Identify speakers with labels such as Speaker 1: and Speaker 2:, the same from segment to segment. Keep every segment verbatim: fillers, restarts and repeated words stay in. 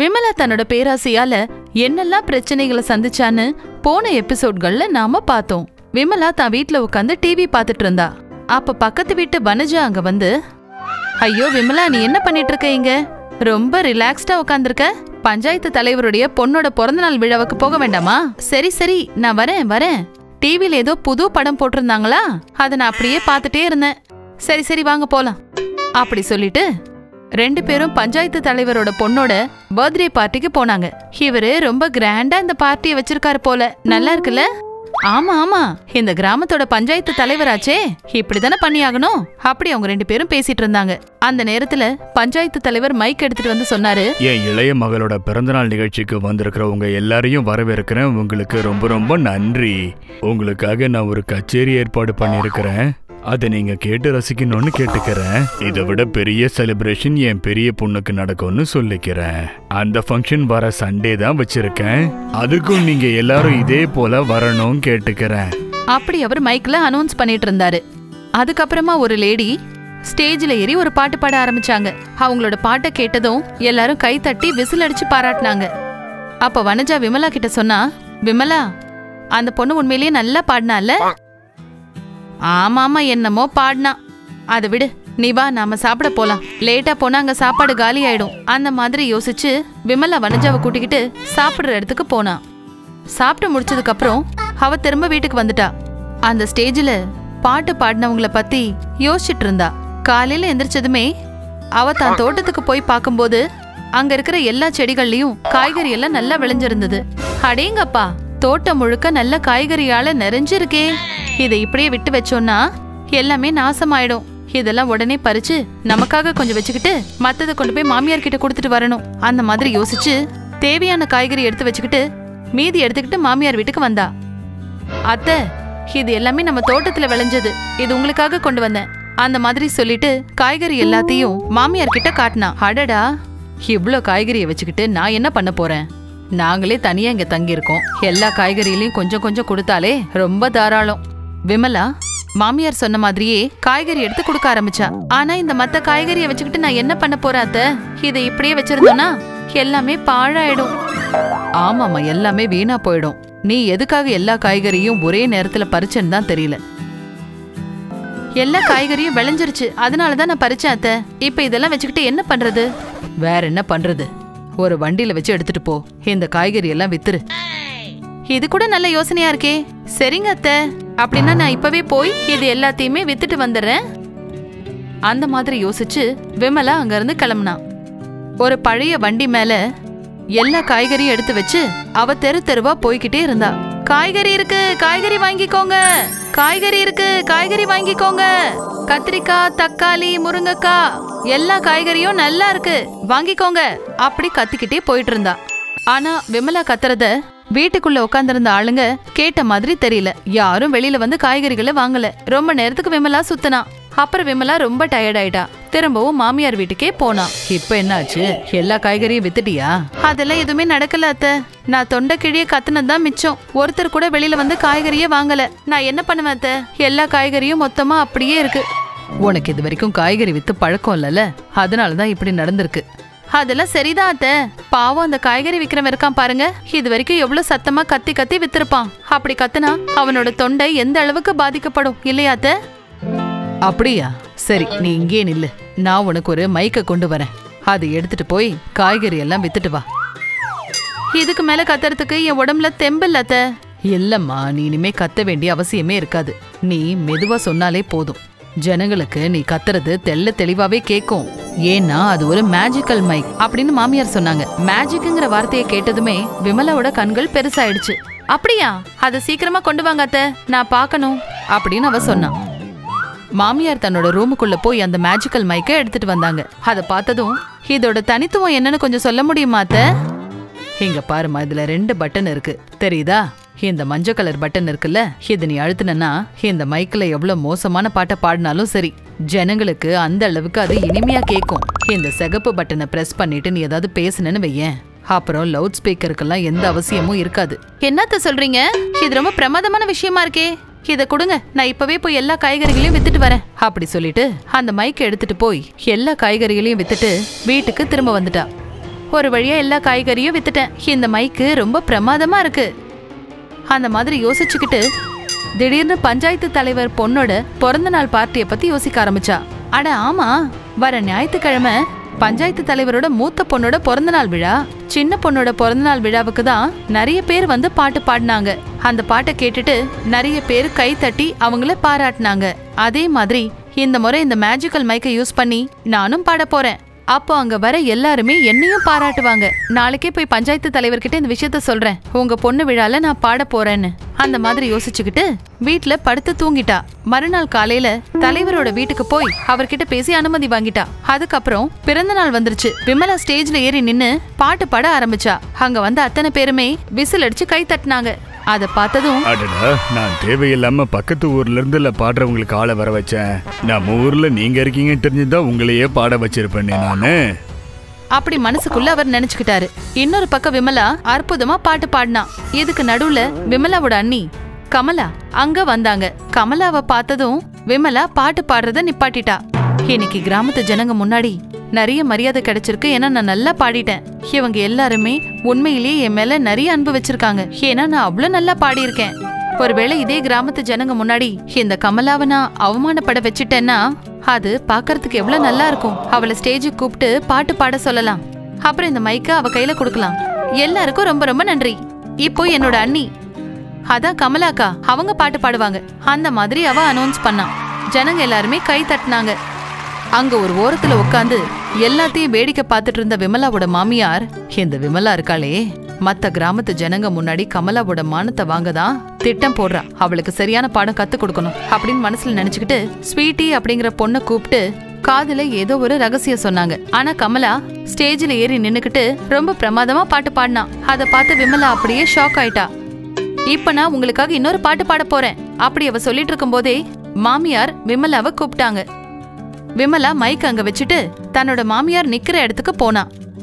Speaker 1: விமலா தன்னோட பேராசையால என்னெல்லாம் பிரச்சனைகளை சந்திச்சான்னு போன எபிசோட்கள்ல நாம பார்த்தோம். விமலா தான் வீட்டுல உட்காந்து டிவி பாத்துட்டு இருந்தா. அப்ப பக்கத்து வீட்டு வனஜா அங்க வந்து, ஐயோ விமலா, நீ என்ன பண்ணிட்டு இருக்க? இங்க ரொம்ப ரிலாக்ஸ்டா உட்காந்துருக்க. பஞ்சாயத்து தலைவருடைய பொண்ணோட பிறந்தநாள் விழாவுக்கு போக வேண்டாமா? சரி சரி, நான் வரேன் வரேன். டிவில ஏதோ புது படம் போட்டிருந்தாங்களா, அதை நான் அப்படியே பாத்துட்டே இருந்தேன். சரி சரி வாங்க போலாம் அப்படி சொல்லிட்டு ரெண்டு பேரும் பஞ்சாயத்து தலைவரோட பொண்ணோட பர்த்டே பார்ட்டிக்கு போனாங்க. இவரு ரொம்ப கிராண்டா இந்த பார்ட்டியை வச்சிருக்காரு போல. நல்லா இருக்குல்ல? ஆமா ஆமா, இந்த கிராமத்தோட பஞ்சாயத்து தலைவராச்சே, இப்படிதானே பண்ணி ஆகணும். அப்படி அவங்க ரெண்டு பேரும் பேசிட்டு இருந்தாங்க. அந்த நேரத்துல பஞ்சாயத்து தலைவர் மைக் எடுத்துட்டு வந்து சொன்னாரு,
Speaker 2: என் இளைய மகளோட பிறந்தநாள் நிகழ்ச்சிக்கு வந்திருக்கிறவங்க எல்லாரையும் வரவேற்கிறேன். உங்களுக்கு ரொம்ப ரொம்ப நன்றி. உங்களுக்காக நான் ஒரு கச்சேரி ஏற்பாடு பண்ணிருக்கிறேன். அதை நீங்க கேட்டு ரசிக்கணும்னு கேட்டுக்கிறேன். இதை விட பெரிய செலிப்ரேஷன் என் பெரிய பொண்ணுக்கு நடக்கும்னு சொல்லிக்கிறேன். அந்த ஃபங்க்ஷன் வர சண்டே தான் வச்சிருக்கேன். அதுக்கும் நீங்க எல்லாரும் இதே போல வரணும்னு கேட்டுக்கிறேன்.
Speaker 1: அப்படி அவர் மைக்ல அனௌன்ஸ் பண்ணிட்டு இருந்தாரு. அதுக்கப்புறமா ஒரு லேடி ஸ்டேஜ்ல ஏறி ஒரு பாட்டு பாட ஆரம்பிச்சாங்க. அவங்களோட பாட்டை கேட்டதும் எல்லாரும் கை தட்டி விசில் அடிச்சு பாராட்டினாங்க. அப்ப வனஜா விமலா கிட்ட சொன்னா, விமலா, அந்த பொண்ணு உண்மையிலேயே நல்லா பாடினால? ஆமாமா, என்னமோ பாடினா. அதை விடு, நீ வா, நாம சாப்பிட போலாம். லேட்டா போனா அங்க சாப்பாடு காலி ஆயிடும். அந்த மாதிரி யோசிச்சு விமலா வனஜாவை கூட்டிக்கிட்டு சாப்பிடுற இடத்துக்கு போனா. சாப்பிட்டு முடிச்சதுக்கு அப்புறம் அவ திரும்ப வீட்டுக்கு வந்துட்டா. அந்த ஸ்டேஜ்ல பாட்டு பாடினவங்கள பத்தி யோசிச்சுட்டு இருந்தா. காலையில எந்திரிச்சதுமே அவ தான் தோட்டத்துக்கு போய் பார்க்கும்போது அங்க இருக்கிற எல்லா செடிகள்லயும் காய்கறி எல்லாம் நல்லா விளைஞ்சிருந்தது. அடேங்கப்பா, தோட்டம் முழுக்க நல்ல காய்கறியால நிறைஞ்சிருக்கே. இதை இப்படியே விட்டு வச்சோம்னா எல்லாமே நாசமாயிடும். இதெல்லாம் உடனே பறிச்சு நமக்காக கொஞ்சம் வச்சுக்கிட்டு மத்ததை கொண்டு போய் மாமியார் கிட்ட கொடுத்துட்டு வரணும். அந்த மாதிரி யோசிச்சு தேவையான காய்கறி எடுத்து வச்சுக்கிட்டு மீதி எடுத்துக்கிட்டு மாமியார் வீட்டுக்கு வந்தா. அத்தை, இது எல்லாமே நம்ம தோட்டத்துல விளைஞ்சது, இது உங்களுக்காக கொண்டு வந்தேன். அந்த மாதிரி சொல்லிட்டு காய்கறி எல்லாத்தையும் மாமியார் கிட்ட காட்டினா. அடடா, இவ்ளோ காய்கறியை வச்சுக்கிட்டு நான் என்ன பண்ண போறேன்? நாங்களே தனியா இங்க தங்கி இருக்கோம். எல்லா காய்கறியிலையும் கொஞ்சம் கொஞ்சம் கொடுத்தாலே ரொம்ப தாராளம். விமலா மாமியார் சொன்ன மாதிரியே காய்கறி எடுத்து கொடுக்க ஆரம்பிச்சா. ஆனா இந்த மத்த காய்கறியை வச்சுக்கிட்டு நான் என்ன பண்ண போறேன் அத்தை? இதை இப்படியே வச்சிருந்தோம்னா எல்லாமே பாழாயிடும். ஆமாமா, எல்லாமே வீணா போயிடும். நீ எதுக்காக எல்லா காய்கறியும் ஒரே நேரத்துல பறிச்சேன்னு தான் தெரியல. எல்லா காய்கறியும் விளைஞ்சிருச்சு, அதனாலதான் நான் பறிச்சேன் அத்தை. இப்ப இதெல்லாம் வச்சுக்கிட்டு என்ன பண்றது? வேற என்ன பண்றது? ஒரு வண்டியில வச்சு எடுத்துட்டு போ, இந்த காய்கறி எல்லாம் வித்துரு. இது கூட நல்ல யோசனையா இருக்கே. சரிங்க அத்தை, அப்படின்னா நான் இப்பவே போய் இது எல்லாத்தையுமே வித்துட்டு வந்துடுறேன். அந்த மாதிரி யோசிச்சு விமலா அங்க இருந்து கிளம்புனா. ஒரு பழைய வண்டி மேல எல்லா காய்கறியும் எடுத்து வச்சு அவ தெரு தெருவா போய்கிட்டே இருந்தா. காய்கறி இருக்கு, காய்கறி வாங்கிக்கோங்க. காய்கறி இருக்கு, காய்கறி வாங்கிக்கோங்க. கத்திரிக்காய், தக்காளி, முருங்கைக்காய், எல்லா காய்கறியும் நல்லா இருக்கு, வாங்கிக்கோங்க. அப்படி கத்திக்கிட்டே போயிட்டு இருந்தா. ஆனா விமலா கத்துறத வீட்டுக்குள்ள உட்கார்ந்திருந்த ஆளுங்க கேட்ட மாதிரி தெரியல. யாரும் வெளியில வந்து காய்கறிகளை வாங்கல. ரொம்ப நேரத்துக்கு விமலா சுத்தினா. அப்புறம் விமலா ரொம்ப டயர்ட் ஆயிட்டா. திரும்பவும் மாமியார் வீட்டுக்கே போனா. இப்ப என்னாச்சு? எல்லா காய்கறியும் வித்துட்டியா? அதெல்லாம் எதுவுமே நடக்கல அத்தை. நான் தொண்டை கிழிய கத்துனதுதான் மிச்சம். ஒருத்தர் கூட வெளியில வந்து காய்கறியே வாங்கல. நான் என்ன பண்ணுவேன் அத்தை? எல்லா காய்கறியும் மொத்தமா அப்படியே இருக்கு. உனக்கு இது வரைக்கும் காய்கறி வித்து பழக்கம் இல்லல, அதனாலதான் இப்படி நடந்திருக்கு. அதெல்லாம் சரிதான் அத்தை. பாவம் அந்த காய்கறி விக்கிறவன் இருக்கான் பாருங்க, இது வரைக்கும் எவ்வளவு சத்தமா கத்தி கத்தி வித்திருப்பான். அப்படி கத்துனா அவனோட தொண்டை எந்த அளவுக்கு பாதிக்கப்படும் இல்லையா அத்தை? அப்படியா? சரி, நீ இங்கே நில்லு, நான் உனக்கு ஒரு மைக்க கொண்டு வரேன். அதை எடுத்துட்டு போய் காய்கறி எல்லாம் வித்துட்டு வா. இதுக்கு மேல கத்துறதுக்கு என் உடம்புல தெம்பில்ல அத்தை. இல்லம்மா, நீ இனிமே கத்த வேண்டிய அவசியமே இருக்காது. நீ மெதுவா சொன்னாலே போதும். ஜனங்களுக்கு நீ கத்துறது தெல்ல தெளிவாவே கேக்கும். ஏன்னா அது ஒரு மேஜிக்கல் மைக் அப்படின்னு மாமியார் சொன்னாங்க. மேஜிக்ங்கிற வார்த்தையை கேட்டதுமே விமலாவோட கண்கள் பெருசாயிடுச்சு. அப்படியா? அதை சீக்கிரமா கொண்டு வாங்க அத்தை, நான் பாக்கணும் அப்படின்னு அவ சொன்னான். மாமியார் தன்னோட ரூமுக்குள்ள போய் அந்த மேஜிக்கல் மைக்கை எடுத்துட்டு வந்தாங்க. அதை பார்த்ததும், இதோட தனித்துவம் என்னன்னு கொஞ்சம் சொல்ல முடியுமா அத்தை? இங்க பாருமா, இதுல ரெண்டு பட்டன் இருக்கு, தெரியுதா? இந்த மஞ்சள் கலர் பட்டன் இருக்குல்ல, இது நீ அழுத்தினா இந்த மைக்ல எவ்வளவு மோசமான பாட்டை பாடினாலும் சரி, ஜனங்களுக்கு அந்த அளவுக்கு அது இனிமையா கேட்கும். இந்த சிகப்பு பட்டனை பிரஸ் பண்ணிட்டு நீ ஏதாவது பேசுனேன்னு வையேன், அப்புறம் லவுட் ஸ்பீக்கருக்கெல்லாம் எந்த அவசியமும் இருக்காது. என்னத்த சொல்றீங்க? இது ரொம்ப பிரமாதமான விஷயமா இருக்கே. இத கொடுங்க, நான் இப்பவே போய் எல்லா காய்கறிகளையும் வித்துட்டு வரேன் அப்படி சொல்லிட்டு அந்த மைக்கை எடுத்துட்டு போய் எல்லா காய்கறிகளையும் வித்துட்டு வீட்டுக்கு திரும்ப வந்துட்டா. ஒரு வழியா எல்லா காய்கறியும் வித்துட்டேன். இந்த மைக்கு ரொம்ப பிரமாதமா இருக்கு. அந்த மாதிரி யோசிச்சுக்கிட்டு திடீர்னு பஞ்சாயத்து தலைவர் பொண்ணோட பிறந்த நாள் பார்ட்டியை பத்தி யோசிக்க ஆரம்பிச்சா. அட ஆமா, வர ஞாயிற்றுக்கிழமை பஞ்சாயத்து தலைவரோட மூத்த பொண்ணோட பிறந்த நாள் விழா. சின்ன பொண்ணோட பிறந்த நாள் விழாவுக்கு தான் நிறைய பேர் வந்து பாட்டு பாடினாங்க. அந்த பாட்டை கேட்டுட்டு நிறைய பேர் கை தட்டி அவங்கள பாராட்டினாங்க. அதே மாதிரி இந்த முறை இந்த மேஜிக்கல் மைக்கை யூஸ் பண்ணி நானும் பாட போறேன். அப்போ அங்க வர எல்லாருமே என்னையும் பாராட்டுவாங்க. நாளைக்கே போய் பஞ்சாயத்து தலைவர்கிட்ட இந்த விஷயத்த சொல்றேன், உங்க பொண்ணு விழால நான் பாட போறேன்னு. அந்த மாதிரி யோசிச்சுக்கிட்டு வீட்டுல படுத்து தூங்கிட்டா. மறுநாள் காலையில தலைவரோட வீட்டுக்கு போய் அவர்கிட்ட பேசி அனுமதி வாங்கிட்டா. அதுக்கப்புறம் பிறந்த நாள் வந்துருச்சு. விமலா ஸ்டேஜ்ல ஏறி நின்னு பாட்டு பாட ஆரம்பிச்சா. அங்க வந்த அத்தனை பேருமே விசில் அடிச்சு கை தட்டினாங்க. அத பார்த்ததும்,
Speaker 2: அடடா, நான் தேவையில்லாம பக்கத்து ஊர்ல இருந்து பாடுறவங்களுக்கு ஆளை வர வச்சேன். நம்ம ஊர்ல நீங்க இருக்கீங்கன்னு தெரிஞ்சுதான் உங்களையே பாட வச்சிருப்பேன் நானு.
Speaker 1: அப்படி மனசுக்குள்ள அவர் நினைச்சுக்கிட்டாரு. இன்னொரு பக்கம் விமலா அற்புதமா பாட்டு பாடினா. இதுக்கு நடுவுல விமலாவோட அண்ணி கமலா அங்க வந்தாங்க. கமலாவை பார்த்ததும் விமலா பாட்டு பாடுறத நிப்பாட்டிட்டா. இன்னைக்கு கிராமத்து ஜனங்க முன்னாடி நிறைய மரியாதை கிடைச்சிருக்கு. ஏன்னா நான் நல்லா பாடிட்டேன். இவங்க எல்லாருமே உண்மையிலேயே என் மேல நிறைய அன்பு வச்சிருக்காங்க. ஏன்னா நான் அவ்வளவு நல்லா பாடியிருக்கேன். ஒருவேளை இதே கிராமத்து ஜனங்க முன்னாடி இந்த கமலாவை நான் அவமானப்பட வச்சுட்டேன்னா அது பாக்கறதுக்கு எவ்வளவு நல்லா இருக்கும். அவளை ஸ்டேஜுக்கு கூப்பிட்டு பாட்டு பாட சொல்லலாம். அப்புறம் இந்த மைக்க அவ கையில கொடுக்கலாம். எல்லாருக்கும் ரொம்ப ரொம்ப நன்றி. இப்போ என்னோட அண்ணி அதான் கமலாக்கா, அவங்க பாட்டு பாடுவாங்க. அந்த மாதிரி அவ அனௌன்ஸ் பண்ணா. ஜனங்க எல்லாருமே கை தட்டினாங்க. அங்க ஒரு ஓரத்துல உட்காந்து எல்லாத்தையும் வேடிக்கை பார்த்துட்டு இருந்த விமலாவோட மாமியார், இந்த விமலா இருக்காளே, மத்த கிராமத்து ஜனங்க முன்னாடி கமலாவோட மானத்தை வாங்கதான் திட்டம் போடுறா. அவளுக்கு சரியான பாடம் கத்து கொடுக்கணும் அப்படின்னு மனசுல நினைச்சுக்கிட்டு ஸ்வீட்டி அப்படிங்கிற பொண்ணை கூப்பிட்டு காதுல ஏதோ ஒரு ரகசியம் சொன்னாங்க. ஆனா கமலா ஸ்டேஜ்ல ஏறி நின்னுக்கிட்டு ரொம்ப பிரமாதமா பாட்டு பாடினா. அதை பார்த்து விமலா அப்படியே ஷாக் ஆயிட்டா. இப்ப நான் உங்களுக்காக இன்னொரு பாட்டு பாட போறேன் அப்படி அவ சொல்லிட்டு இருக்கும் போதே மாமியார் விமலாவை கூப்பிட்டாங்க. விமலா மைக் அங்க வச்சுட்டு தன்னோட மாமியார் நிக்கிற இடத்துக்கு போனா.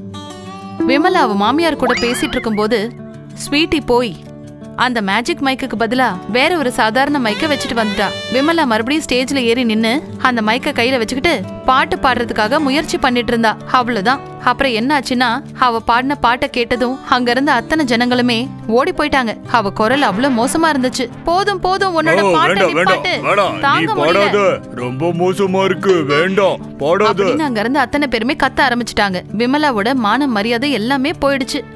Speaker 1: விமலா அவ மாமியார் கூட பேசிட்டு இருக்கும் போது ஸ்வீட்டி போய் அந்த மேஜிக் மைக்குக்கு பதிலா வேற ஒரு சாதாரண மைக்க வச்சுட்டு வந்துட்டா. விமலா மறுபடியும் ஸ்டேஜ்ல ஏறி நின்னு அந்த மைக்க கையில வச்சுக்கிட்டு பாட்டு பாடுறதுக்காக முயற்சி பண்ணிட்டு இருந்தா. அவ்வளவுதான். அப்புறம் என்ன ஆச்சுன்னா, அவ பாடின பாட்டை கேட்டதும் அங்க இருந்த அத்தனை ஜனங்களுமே ஓடி போயிட்டாங்க. அவ குரல் அவ்வளவு மோசமா இருந்துச்சு. போதும் போதும், உன்னோட பாட்டை நிப்பாட்டு, தாங்க முடியல,
Speaker 2: ரொம்ப மோசமா இருக்கு, வேண்டாம் பாடாத
Speaker 1: அப்படின்னு அங்க இருந்த அத்தனை பேருமே கத்த ஆரம்பிச்சுட்டாங்க. விமலாவோட மான மரியாதை எல்லாமே போயிடுச்சு.